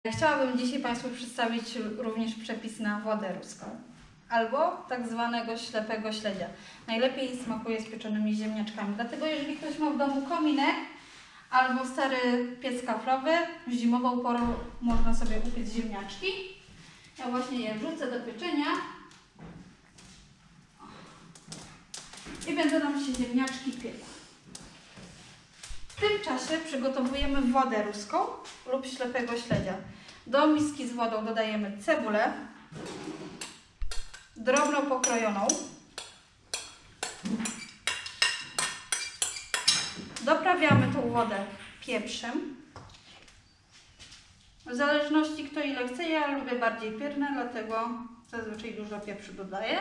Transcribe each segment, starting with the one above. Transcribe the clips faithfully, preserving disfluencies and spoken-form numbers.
Chciałabym dzisiaj Państwu przedstawić również przepis na wodę ruską albo tak zwanego ślepego śledzia. Najlepiej smakuje z pieczonymi ziemniaczkami, dlatego jeżeli ktoś ma w domu kominek albo stary piec kaflowy, w zimową porą można sobie upiec ziemniaczki. Ja właśnie je wrzucę do pieczenia i będą nam się ziemniaczki piekły. W tym czasie przygotowujemy wodę ruską lub ślepego śledzia. Do miski z wodą dodajemy cebulę drobno pokrojoną. Doprawiamy tą wodę pieprzem. W zależności kto ile chce, ja lubię bardziej pierne, dlatego zazwyczaj dużo pieprzu dodaję.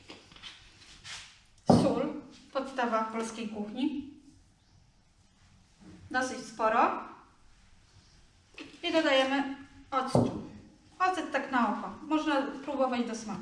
Sól, podstawa polskiej kuchni. Dosyć sporo. I dodajemy octu. Ocet tak na oko. Można próbować do smaku.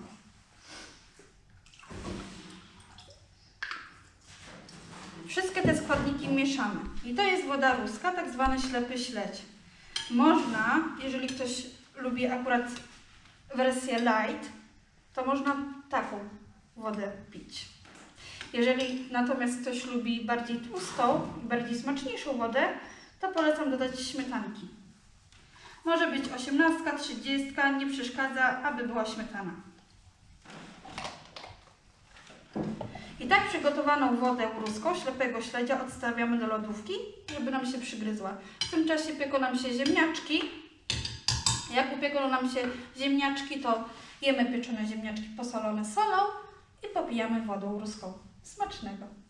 Wszystkie te składniki mieszamy. I to jest woda ruska, tak zwany ślepy śledź. Można, jeżeli ktoś lubi akurat wersję light, to można taką wodę pić. Jeżeli natomiast ktoś lubi bardziej tłustą i bardziej smaczniejszą wodę, to polecam dodać śmietanki. Może być osiemnastka, trzydziestka, nie przeszkadza, aby była śmietana. I tak przygotowaną wodę ruską, ślepego śledzia odstawiamy do lodówki, żeby nam się przygryzła. W tym czasie pieką nam się ziemniaczki. Jak upieką nam się ziemniaczki, to jemy pieczone ziemniaczki posolone solą i popijamy wodą ruską. Smacznego!